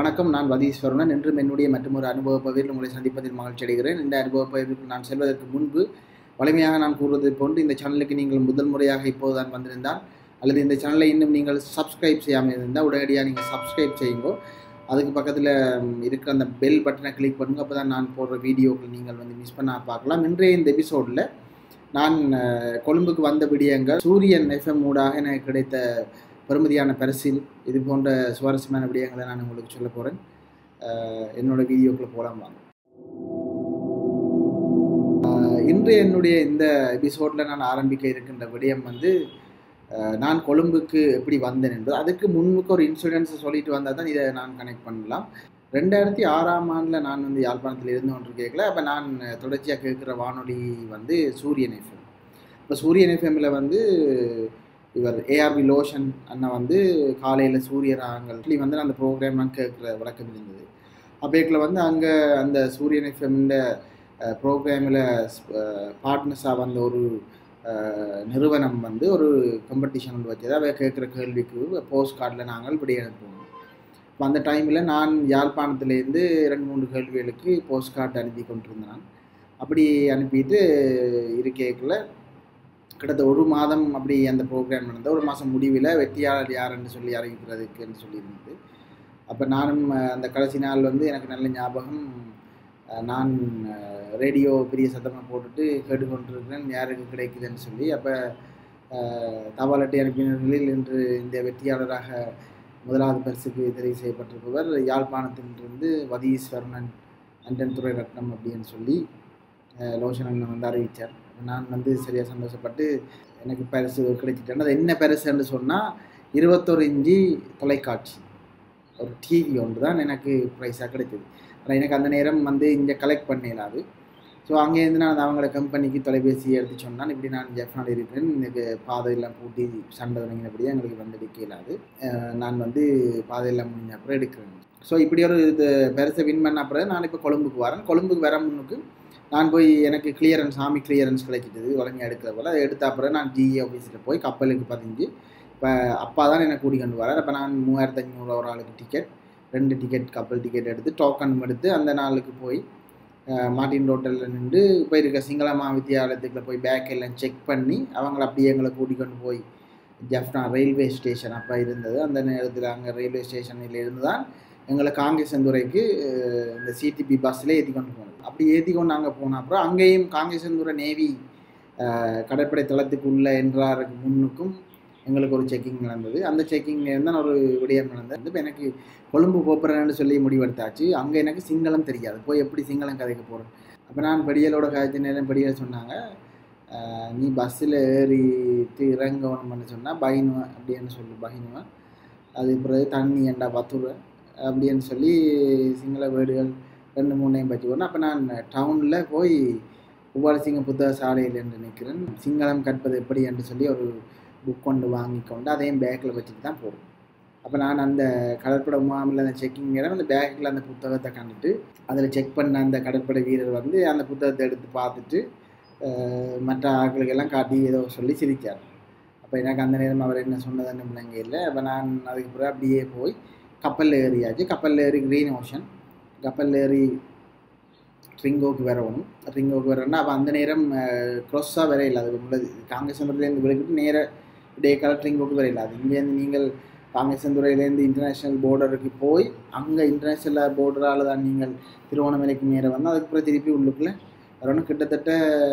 வணக்கம். நான் வதீஸ்வரன். என்றும் என்னுடைய மற்றொரு அனுபவ பகிர்வில் உங்களை சந்திப்பதில் மகிழ்ச்சி அடைகிறேன். இந்த அனுபவ பகிர்வுக்கு நான் செல்வதற்கு முன்பு வலிமையாக நான் கூறுவதை போன்று இந்த சேனலுக்கு நீங்கள் முதல் முறையாக இப்போதுதான் வந்திருந்தால் அல்லது இந்த சேனலை இன்னும் நீங்கள் சப்ஸ்கிரைப் செய்யாமல் இருந்தால் உடனடியாக நீங்கள் சப்ஸ்கிரைப் செய்யுங்க. அதுக்கு பக்கத்தில் இருக்கிற அந்த பெல் பட்டனை கிளிக் பண்ணுங்க. அப்போ தான் நான் போடுற வீடியோக்கள் நீங்கள் மிஸ் பண்ண பார்க்கலாம். இன்றைய இந்த எபிசோடில் நான் கொழும்புக்கு வந்த விடயங்கள் சூரியன் எஃப்எம் ஊடாக எனக்கு கிடைத்த பெருமதியான பரிசில் இது போன்ற சுவாரஸ்யமான விடயங்களை நான் உங்களுக்கு சொல்ல போகிறேன். என்னோடய வீடியோக்குள்ளே போகலாம் வாங்க. இன்று என்னுடைய இந்த எபிசோடில் நான் ஆரம்பிக்க இருக்கின்ற விடயம் நான் கொழும்புக்கு எப்படி வந்தேன் என்பது. அதுக்கு முன்னுக்கு ஒரு இன்சூரன்ஸை சொல்லிட்டு வந்தால் தான் இதை நான் கனெக்ட் பண்ணலாம். 2006ஆம் ஆண்டில் நான் யாழ்ப்பாணத்தில் இருந்து ஒன்று கேட்கல. அப்போ நான் தொடர்ச்சியாக கேட்குற வானொலி சூரியன் எஃப்எம். இப்போ சூரியன் எஃப்எம்மில் இவர் ஏஆர்வி லோஷன் அண்ணா காலையில் சூரிய ராகங்கள் அந்த ப்ரோக்ராம் நான் கேட்குற வழக்கம் இருந்தது. அப்போக்கில் அங்கே அந்த சூரியன் எஃப்எம்மில் ப்ரோக்ராமில் பார்ட்னர்ஸாக ஒரு நிறுவனம் ஒரு காம்படிஷன் வச்சது. அவை கேட்குற கேள்விக்கு போஸ்ட் கார்டில் நாங்கள் இப்படி அனுப்புவோம். இப்போ அந்த டைமில் நான் யாழ்ப்பாணத்துலேருந்து 2-3 கேள்விகளுக்கு போஸ்ட் கார்டு அனுப்பி கொண்டிருந்தேன். அப்படி அனுப்பிட்டு இருக்கைக்குள்ள கிட்டத்தட்ட 1 மாதம் அப்படி அந்த ப்ரோக்ராம் நடந்தது. 1 மாதம் முடிவில் வெற்றியாளர் யாருன்னு சொல்லி அறிவிக்கிறதுக்குன்னு சொல்லியிருந்தது. அப்போ நானும் அந்த கடைசி நாள் எனக்கு நல்ல ஞாபகம். நான் ரேடியோ பெரிய சத்தமாக போட்டுட்டு கேட்டுக்கொண்டிருக்கிறேன் யாருக்கு கிடைக்குதுன்னு சொல்லி. அப்போ தபால் அட்டை அனுப்பினர்களில் இன்று இந்த வெற்றியாளராக முதலாவது பரிசுக்கு தெரிவு செய்யப்பட்டிருப்பவர் யாழ்ப்பாணத்திலிருந்து வதீஸ்வரன் அண்டன் துறை ரத்னம் அப்படின்னு சொல்லி லோஷன் அண்ணன் அறிவித்தார். நான் சரியாக சந்தோஷப்பட்டு எனக்கு பரிசு கிடைச்சிட்டேன். அது என்ன பரிசுன்னு சொன்னால் 21 இன்ச்சு தொலைக்காட்சி, ஒரு டிவி ஒன்று தான் எனக்கு ப்ரைஸாக கிடைச்சது. ஆனால் எனக்கு அந்த நேரம் இங்கே கலெக்ட் பண்ணிடலாது. ஸோ அங்கேருந்து நான் அவங்களோட கம்பெனிக்கு தொலைபேசி எடுத்து சொன்னால் இப்படி நான் ஜெஃப்னால் இருக்கிறேன், எனக்கு பாதையெல்லாம் பூட்டி சண்டை தொடங்கினபடியே எங்களுக்கு எடுக்கலாது. நான் பாதையெல்லாம் முடிஞ்ச அப்புறம் எடுக்கிறேன். ஸோ இப்படி ஒரு இது பரிசை வின் பண்ண அப்புறம் நான் இப்போ கொழும்புக்கு வரேன். கொழும்புக்கு வர முன்னுக்கு நான் போய் எனக்கு சாமி கிளியரன்ஸ் கிடைக்கிட்டது வழங்கி எடுக்கிற போல். அதை எடுத்த அப்புறம் நான் ஜிஏ ஆஃபீஸில் போய் கப்பலுக்கு பதிஞ்சு இப்போ அப்பா தான் எனக்கு கூட்டிக்கொண்டு வரார். அப்போ நான் 3500 ஒரு ஆளுக்கு டிக்கெட், 2 டிக்கெட் கப்பல் டிக்கெட் எடுத்து டோக்கன் எடுத்து அந்த நாளுக்கு போய் மார்டின் ரோட்டலில் நின்று இப்போ இருக்க சிங்களமா வித்தியாலயத்துக்குள்ள போய் பேக் எல்லாம் செக் பண்ணி அவங்கள அப்படியே எங்களை கூட்டிக்கொண்டு போய் ஜெஃப்னா ரயில்வே ஸ்டேஷன் அப்போ இருந்தது. அந்த நேரத்தில் அங்கே ரயில்வே ஸ்டேஷனில் இருந்து தான் எங்களை காங்கேசந்துறைக்கு இந்த சிடிபி பஸ்ஸில் ஏற்றி கொண்டு போனோம். அப்படி ஏற்றி கொண்டு அங்கே போன அப்புறம் அங்கேயும் காங்கேசந்துறை நேவி கடற்படை தளத்துக்குள்ளே என்றாருக்கு முன்னுக்கும் எங்களுக்கு ஒரு செக்கிங் நடந்தது. அந்த செக்கிங்லேருந்து தான் ஒரு விடயம் நடந்தது. இப்போ எனக்கு கொழும்பு போப்புறேன்னு சொல்லி முடிவெடுத்தாச்சு. அங்கே எனக்கு சிங்களம் தெரியாது, போய் எப்படி சிங்களம் கதைக்க போகிறேன். அப்போ நான் படியலோட கதைச்ச நேரம் படியல் சொன்னாங்க, நீ பஸ்ஸில் ஏறிட்டு இறங்கணும்னு சொன்னால் பைனுவேன் அப்படின்னு சொல்லி பைனுவேன், அது பிறகு தண்ணி ஏண்டா பத்துருவேன் அப்படின்னு சொல்லி சிங்கள வேர்டுகள் 2-3 பற்றி வரணும். அப்போ நான் டவுனில் போய் உபாலசிங்க புத்தக சாலையில் என்று நிற்கிறேன். சிங்களம் கற்பது எப்படி என்று சொல்லி ஒரு புக் கொண்டு வாங்கி கொண்டு அதையும் பேக்கில் வச்சுட்டு தான் போகிறோம். அப்போ நான் அந்த கடற்படை முகாமில் அந்த செக்கிங் நேரம் அந்த பேக்கில் அந்த புத்தகத்தை கண்டுட்டு அதில் செக் பண்ண அந்த கடற்படை வீரர் அந்த புத்தகத்தை எடுத்து பார்த்துட்டு மற்ற ஆட்களுக்கெல்லாம் காட்டி ஏதோ சொல்லி சிரித்தார். அப்போ எனக்கு அந்த நேரம் அவர் என்ன சொன்னதுன்னு பிள்ளைங்க இல்லை. அப்போ நான் அதுக்கு பிறகு அப்படியே போய் கப்பலில் ஏறியாச்சு. கப்பலில் ஏறி கிரீன் ஓஷன், கப்பலில் ஏறி ட்ரிங்கோக்கு வரணும். ட்ரிங்கோக்கு வரணும்னா அப்போ அந்த நேரம் க்ரொஸ்ஸாக வர இல்லை. அது உள்ளது காங்கேசந்துறையிலேருந்து விளக்கிட்டு நேர டேக்கால ட்ரிங்கோக்கு வர இல்லை. அது இங்கேருந்து நீங்கள் காங்கேசந்துறையிலேருந்து இன்டர்நேஷ்னல் போர்டருக்கு போய் அங்கே இன்டர்நேஷ்னல் போர்டரால் தான் நீங்கள் திருவோணமலைக்கு நேர அதுக்கு பிறகு திருப்பி உள்ளுக்குள்ளே வரணும். கிட்டத்தட்ட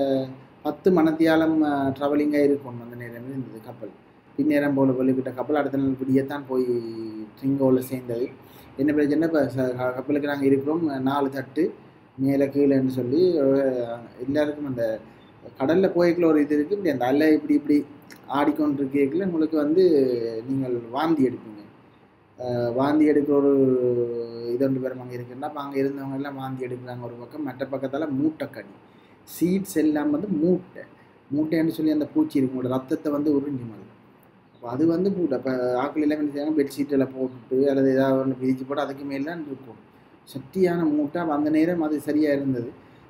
10 மணித்தியாலம் ட்ராவலிங்காக இருக்கணும் அந்த நேரம் இருந்தது கப்பல். பின்னேரம் போல் வெளிக்கிட்ட கப்பல் அடுத்த நாள் பிடியத்தான் போய் ட்ரிங்கோவில் சேர்ந்தது. என்ன பிரச்சனை, இப்போ கப்பலுக்கு நாங்கள் இருக்கிறோம் 4 தட்டு மேலே கீழேன்னு சொல்லி எல்லாருக்கும் அந்த கடலில் போய்க்குள்ள ஒரு இது இருக்குது. இப்படி அந்த அலை இப்படி இப்படி ஆடிக்கொண்டிருக்கீங்கள உங்களுக்கு நீங்கள் வாந்தி எடுப்பீங்க. வாந்தி எடுக்கிற ஒரு இதொன்று பேரும் அங்கே இருக்குன்னா அப்போ அங்கே இருந்தவங்க எல்லாம் வாந்தி எடுக்கிறாங்க ஒரு பக்கம். மற்ற பக்கத்தால் மூட்டைக்கடி சீட்ஸ் எல்லாம் மூட்டைன்னு சொல்லி அந்த பூச்சி இருக்கும், ரத்தத்தை உறிஞ்சி மாதிரி. அப்போ அது பூட்டை இப்போ ஆக்கள் எல்லாம் என்ன செய்வாங்க, பெட்ஷீட்டெல்லாம் போட்டுட்டு அல்லது ஏதாவது ஒன்று விரிச்சு போட்டு அதுக்கு மேலே தான் இருக்கும் சக்தியான மூட்டை. அந்த நேரம் அது சரியாக இருந்தது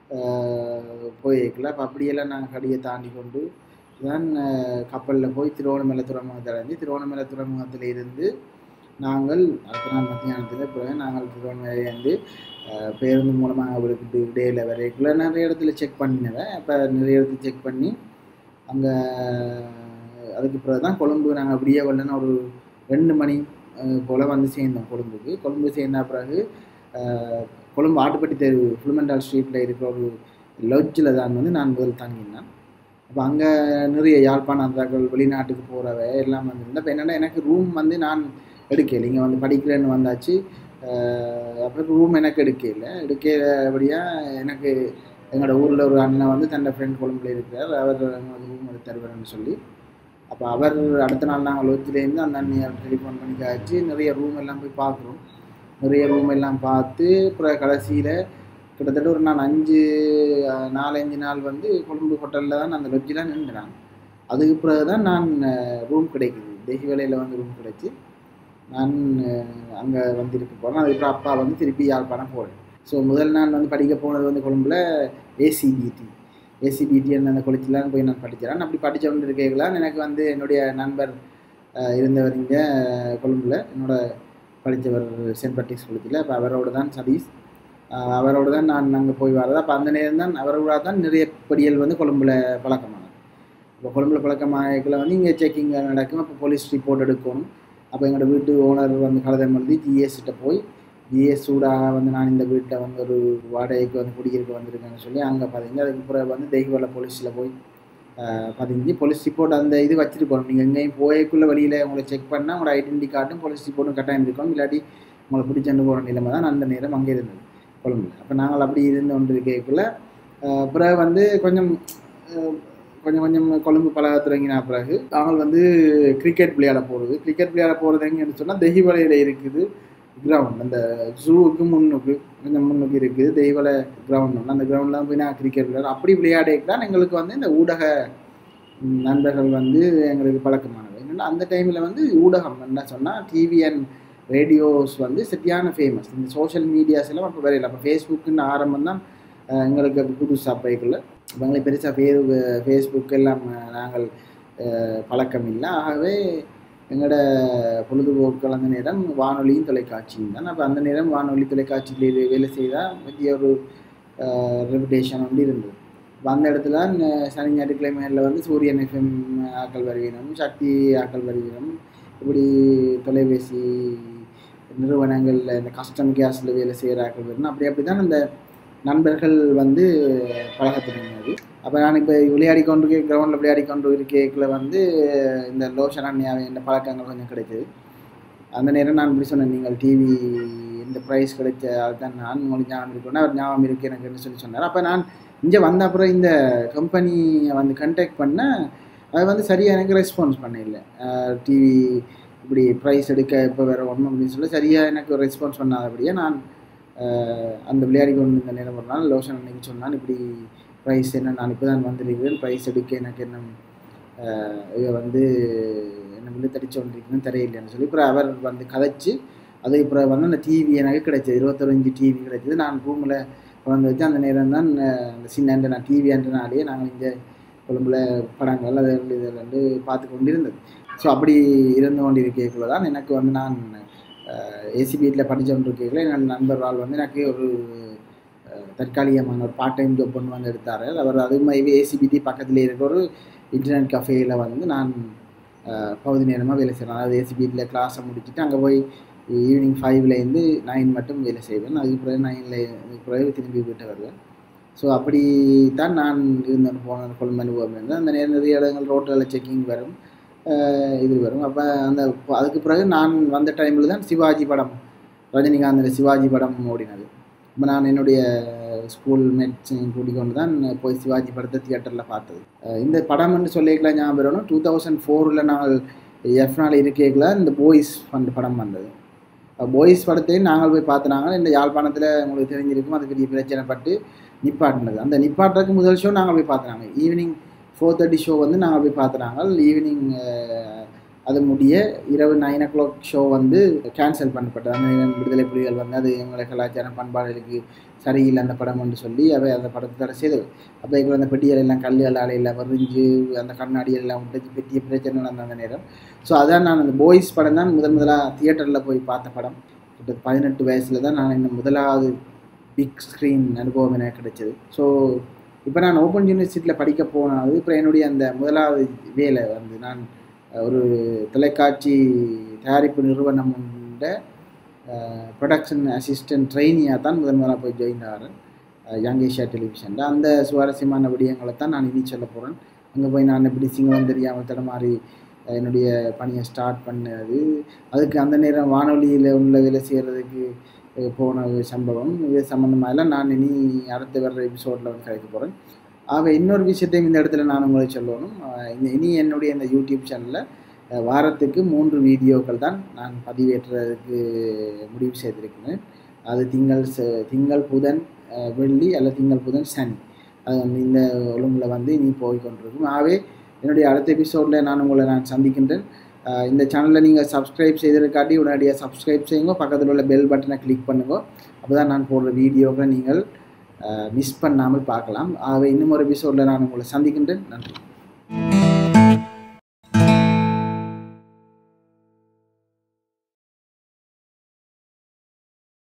போயிருக்கல. அப்போ அப்படியெல்லாம் நாங்கள் கடியை தாண்டி கொண்டு தான் கப்பலில் போய் திருவோணமலை துறைமுகத்தை அடைஞ்சு திருவோணமலை துறைமுகத்தில் இருந்து நாங்கள் அடுத்த நாள் மத்தியானத்தில் பிறகு நாங்கள் திருவண்ணாமலையிலேருந்து பேருந்து மூலமாக அவருக்கு இடையில வரைக்குள்ள நிறைய இடத்துல செக் பண்ணினவன். அப்போ நிறைய இடத்துல செக் பண்ணி அங்கே அதுக்கு பிறகு தான் கொழும்பு நாங்கள் அப்படியே வரலன்னா ஒரு 2 மணி போல் வந்து சேர்ந்தோம் கொழும்புக்கு. கொழும்பு சேர்ந்த பிறகு கொழும்பு ஆட்டுப்பட்டி தெரு ஃபுல்மெண்டால் ஸ்ட்ரீட்டில் இருக்கிற ஒரு லாட்ஜில் தான் வந்து நான் முதல் தங்கினேன். அப்போ அங்கே நிறைய யாழ்ப்பாணத்தாக்கள் வெளிநாட்டுக்கு போகிறவ எல்லாம் வந்துருந்தேன். இப்போ என்னென்னா எனக்கு ரூம் வந்து நான் எடுக்கல, இங்கே வந்து படிக்கிறேன்னு வந்தாச்சு. அப்புறம் ரூம் எனக்கு எடுக்கிறபடியாக எனக்கு எங்களோட ஊரில் ஒரு அண்ணன் வந்து தன்னோட ஃப்ரெண்ட் கொழும்புல இருக்கிறார், அவர் ரூம் எடுத்து தருவார்னு சொல்லி. அப்போ அவர் அடுத்த நாள் நாங்கள் லோட்ஜிலேருந்து அந்த அண்ணியை டெலிஃபோன் பண்ணி காய்ச்சி நிறைய ரூம் எல்லாம் போய் பார்க்குறோம். நிறைய ரூம் எல்லாம் பார்த்து அப்புறம் கடைசியில் கிட்டத்தட்ட ஒரு நான் 4-5 நாள் வந்து கொழும்பு ஹோட்டலில் தான் அந்த லொட்ஜில் நின்றுனாங்க. அதுக்கு பிறகு தான் நான் ரூம் கிடைக்குது, தெஹி வேலையில் வந்து ரூம் கிடைச்சி நான் அங்கே வந்து இருக்க போகிறேன். அதுக்கப்புறம் அப்பா வந்து திருப்பி யாழ்ப்பாணம் போகிறேன். ஸோ முதல் நாள் வந்து படிக்க போனது வந்து கொழும்பில் ஏசிபிடி அந்த கொளச்சிலாம் போய் நான் படிக்கிறேன். அப்படி படித்த கொண்டு இருக்கேங்களாம் எனக்கு வந்து என்னுடைய நண்பர் இருந்தவர் இங்கே கொழும்பில் என்னோட படித்தவர் சென்ட் பேட்ரிக்ஸ் கொளச்சியில். அப்போ அவரோடு தான் சதீஷ், அவரோடு தான் நான் அங்கே போய் வர்றது. அப்போ அந்த நேரம் தான் அவரோட தான் நிறைய படிகள் வந்து கொழும்பில் பழக்கமானது. இப்போ கொழும்பில் பழக்கமாகல வந்து இங்கே செக்கிங் நடக்கும். அப்போ போலீஸ் ரிப்போர்ட் எடுக்கணும். அப்போ எங்களோட வீட்டு ஓனர் வந்து கலதம் எழுதி ஜிஎஸ்கிட்ட போய் ஜிஎஸ் சூடாக வந்து நான் இந்த வீட்டில் வந்து ஒரு வாடகைக்கு வந்து குடியிருக்க வந்திருக்கேன்னு சொல்லி அங்கே பதிஞ்சு அதுக்கு பிறகு வந்து தெய்வல போலீஸில் போய் பதிஞ்சு போலீஸ் ரிப்போர்ட் அந்த இது வச்சுருக்கணும். நீங்கள் எங்கேயும் போயக்குள்ளே வழியில் உங்களை செக் பண்ணால் உங்களோட ஐடென்டி கார்டும் போலீஸ் ரிப்போர்ட்டும் கட்டாயம் இருக்கணும், இல்லாட்டி உங்களை பிடிச்சண்டு போகிற நிலைமை தான் அந்த நேரம் அங்கே இருந்தது கொழும்புல. அப்போ நாங்கள் அப்படி இருந்து கொண்டு இருக்கக்குள்ள பிறகு வந்து கொஞ்சம் கொழும்பு பழக தொடங்கினா பிறகு நாங்கள் வந்து கிரிக்கெட் விளையாட போகிறது எங்கன்னு சொன்னால் தெஹிவலையில் இருக்குது கிரவுண்ட். அந்த ஜூவுக்கு கொஞ்சம் முன்னுக்கு இருக்குது தெய்வலை கிரவுண்ட் ஒன்று. அந்த கிரவுண்ட்லாம் போய் நான் கிரிக்கெட் விளையாட அப்படி விளையாடிதான் எங்களுக்கு வந்து இந்த ஊடக நண்பர்கள் வந்து எங்களுக்கு பழக்கமானது. என்னென்னா அந்த டைமில் வந்து ஊடகம் என்ன சொன்னால் டிவி அண்ட் ரேடியோஸ் வந்து சரியான ஃபேமஸ். இந்த சோஷியல் மீடியாஸ் எல்லாம் அப்போ வரையில. அப்போ ஃபேஸ்புக்குன்னு ஆரம்பம் தான் எங்களுக்கு அது புதுசாக பைக்கில். இப்போ எங்களுக்கு பெருசாக ஃபேஸ்புக் எல்லாம் நாங்கள் பழக்கம் இல்லை. ஆகவே எங்களோட பொழுதுபோக்குகள் அந்த நேரம் வானொலியும் தொலைக்காட்சியும் தான். அப்போ அந்த நேரம் வானொலி தொலைக்காட்சியில் வேலை செய்தால் பெரிய ஒரு ரெபுடேஷன் வந்து இருந்தது. இப்போ அந்த இடத்துல சனி ஞாயிற்றுக்கிழமைகளில் வந்து சூரியன் எஃப்எம் ஆக்கள் வருவினம், சக்தி ஆக்கள் வருவினம், இப்படி தொலைபேசி நிறுவனங்களில் இந்த கஸ்டம் கேஸில் வேலை செய்கிற ஆக்கள் வரணும். அப்படி தான் அந்த நண்பர்கள் வந்து பழக தொடங்கினது. அப்போ நான் இப்போ விளையாடி கொண்டு கிரவுண்டில் விளையாடி கொண்டு இருக்கேக்கில் வந்து இந்த லோஷன் அண்ணியாவை இந்த பழக்கங்கள் கொஞ்சம் கிடைச்சது. அந்த நேரம் நான் இப்படி சொன்னேன், நீங்கள் டிவி இந்த ப்ரைஸ் கிடைச்ச அதுதான் நான் உங்களுக்கு ஞாபகம் இருக்கணும்னா அவர் ஞாபகம் இருக்கு எனக்குன்னு சொல்லி சொன்னார். அப்போ நான் இங்கே வந்த அப்புறம் இந்த கம்பெனியை வந்து கண்டெக்ட் பண்ணேன். அது வந்து சரியாக எனக்கு ரெஸ்பான்ஸ் பண்ண இல்லை. டிவி இப்படி ப்ரைஸ் எடுக்க இப்போ வேறு ஒன்றும் அப்படின்னு சொல்லி சரியாக எனக்கு ரெஸ்பான்ஸ் பண்ணாதபடியே நான் அந்த விளையாடி கொண்டு இருந்த நேரம் ஒரு நாள் லோஷன் அன்னைக்கு சொன்னான், இப்படி ப்ரைஸ் என்ன நான் இப்போ தான் வந்துருக்கிறேன், ப்ரைஸ் எடுக்க எனக்கு என்ன இதை வந்து என்ன விழுத்தடிச்சு கொண்டிருக்கணும்னு தெரியலைன்னு சொல்லி அப்புறம் அவர் வந்து கதைச்சு அதுக்கு அப்புறம் வந்து அந்த டிவி எனக்கு கிடைச்சது. 21 இன்ச்சு டிவி கிடைச்சது. நான் ரூமில் வந்து வச்சு அந்த நேரம் தான் அந்த சின்ன நான் டிவி அண்டனாலேயே நாங்கள் இங்கே கொழும்புல படங்கள் அது இதில் வந்து பார்த்து கொண்டு இருந்தது. ஸோ அப்படி இருந்து கொண்டு இருக்கக்குள்ள தான் எனக்கு வந்து நான் ஏசிபியில் படித்த கொண்டு இருக்கக்குள்ள என் நண்பர் ஆள் வந்து எனக்கு ஒரு தற்காலிகமான ஒரு பார்ட் டைம் ஜாப் ஒன்று வந்து எடுத்தார். அவர் அது மாதிரி ஏசிபிடி பக்கத்தில் இருக்கிற ஒரு இன்டர்நெட் கஃபேயில் வந்து நான் பகுதி நேரமாக வேலை செய்கிறேன். அதாவது ஏசிபியில் கிளாஸை முடிச்சுட்டு அங்கே போய் ஈவினிங் 5லேருந்து 9 மட்டும் வேலை செய்வேன். அதுக்கு பிறகு 9 பிறகு திரும்பி வீட்டை வருவேன். ஸோ அப்படி தான் நான் இருந்தேன் போன கொழும்பு அனுபவம் இருந்தேன். அந்த நேரம் நிறைய இடங்கள் ரோட்டில் செக்கிங் வரும், இது வரும். அப்போ அதுக்கு பிறகு நான் வந்த டைமில் தான் சிவாஜி படம், ரஜினிகாந்த் சிவாஜி படம் ஓடினது. இப்போ நான் என்னுடைய ஸ்கூல் மேட்ஸையும் கூட்டிக்கொண்டு தான் போய் சிவாஜி படத்தை தியேட்டரில் பார்த்தது. இந்த படம்னு சொல்லிக்கலாம் ஞாபகம் வரணும். 2004 நாங்கள் எஃப்னால் இருக்கேக்கில் இந்த பாய்ஸ் ஃபண்ட் படம் வந்தது. பாய்ஸ் படத்தையும் நாங்கள் போய் பார்த்துனாங்க. இந்த யாழ்ப்பாணத்தில் உங்களுக்கு தெரிஞ்சிருக்கும், அது பெரிய பிரச்சனைப்பட்டு நிப்பாட்டினது. அந்த நிப்பாட்டுறதுக்கு முதல் ஷோ நாங்கள் போய் பார்த்துனாங்க. ஈவினிங் 4:30 ஷோ வந்து நாங்கள் போய் பார்த்துனாங்க. ஈவினிங் அது முடிய இரவு 9 o'clock ஷோ வந்து கேன்சல் பண்ணப்பட்டது. அந்த நேரம் விடுதலை புலிகள் வந்து அது எங்களை கலாச்சாரம் பண்பாடுகளுக்கு சரியில்லை அந்த படம் என்று சொல்லி அவை அந்த படத்தை தடை செய்தது. அப்போ இப்போ அந்த பெட்டிகள் எல்லாம் கல்லுகளால் எல்லாம் வரிஞ்சு அந்த கண்ணாடிகள் எல்லாம் உடைச்சு பெரிய பிரச்சனை நடந்த அந்த நேரம். ஸோ அதான் நான் அந்த பாய்ஸ் படம் தான் முதலாக தியேட்டரில் போய் பார்த்த படம். கிட்ட 18 வயசில் தான் நான் இந்த முதலாவது பிக் ஸ்க்ரீன் அனுபவம் எனக்கு கிடைச்சது. ஸோ இப்போ நான் ஓப்பன் யூனிவர்சிட்டியில் படிக்க போனாது இப்போ என்னுடைய அந்த முதலாவது வேலை வந்து நான் ஒரு தொலைக்காட்சி தயாரிப்பு நிறுவனம் ப்ரொடக்ஷன் அசிஸ்டன்ட் ட்ரெயினியாக தான் முதலாக போய் ஜாயின் ஆகிறேன் யங் ஏஷியா டெலிவிஷனில். அந்த சுவாரஸ்யமான விடயங்களை தான் நான் இனி சொல்ல போகிறேன். அங்கே போய் நான் எப்படி சிங்களம் தெரியாமல் தடமாறி என்னுடைய பணியை ஸ்டார்ட் பண்ணது, அதுக்கு அந்த நேரம் வானொலியில் உள்ள வேலை செய்கிறதுக்கு போன சம்பவம், இது சம்மந்தமாகலாம் நான் இனி அடுத்த வர்ற எபிசோடில் வந்து கிடைக்க போகிறேன். ஆக இன்னொரு விஷயத்தையும் இந்த இடத்துல நான் உங்களுக்கு சொல்லணும். இனி என்னுடைய இந்த யூடியூப் சேனலில் வாரத்துக்கு 3 வீடியோக்கள் தான் நான் பதிவேற்றுறதுக்கு முடிவு செய்திருக்கிறேன். அது திங்கள் புதன் வெள்ளி அல்லது திங்கள் புதன் சனி, அது வந்து இந்த ஒழுங்கில் வந்து இனி போய்கொண்டிருக்கும். ஆகவே என்னுடைய அடுத்த எபிசோடில் நான் சந்திக்கின்றேன். இந்த சேனலில் நீங்கள் சப்ஸ்கிரைப் செய்திருக்காட்டி உடனடியாக சப்ஸ்கிரைப் செய்யுங்க, பக்கத்தில் உள்ள பெல் பட்டனை கிளிக் பண்ணுங்க. அப்போ தான் நான் போடுற வீடியோவை நீங்கள் மிஸ் பண்ணாமல் பார்க்கலாம். ஆகவே இன்னும் ஒரு எபிசோடில் நான் உங்களை சந்திக்கின்றேன். நன்றி.